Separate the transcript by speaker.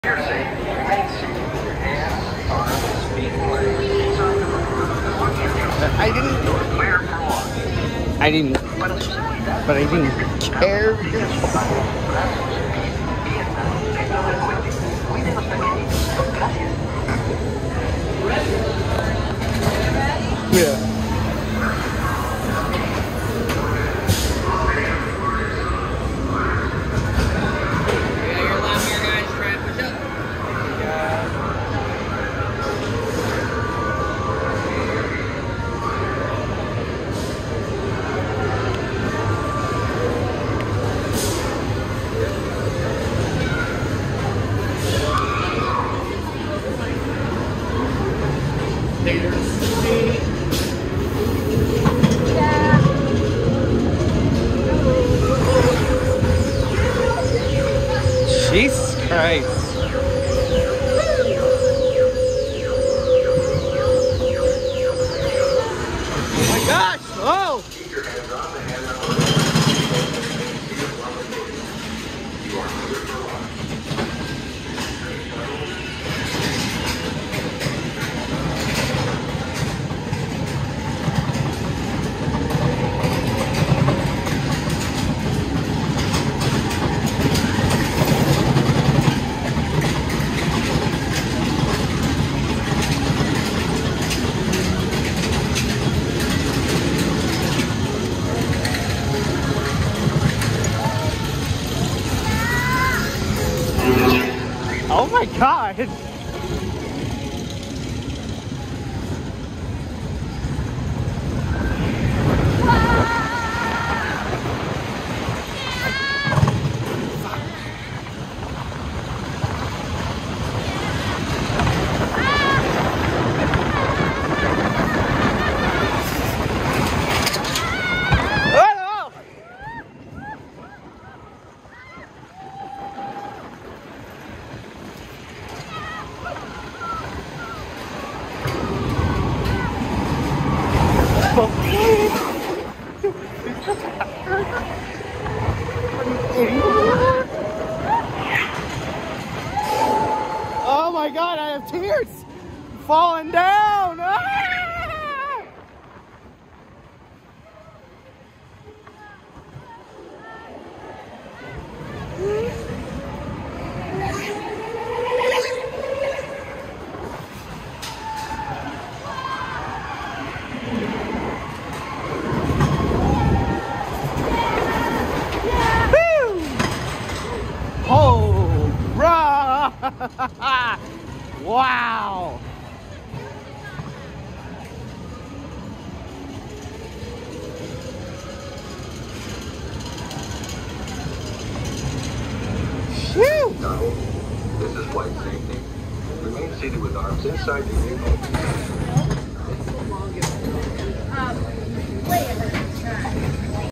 Speaker 1: I didn't, but I didn't care. Yeah. Jesus Christ. Oh my gosh! Oh! Oh my God! Oh my God, I have tears falling down. Ah! Oh, rah! Wow! Phew!
Speaker 2: This is flight safety. Remain seated with arms inside the vehicle.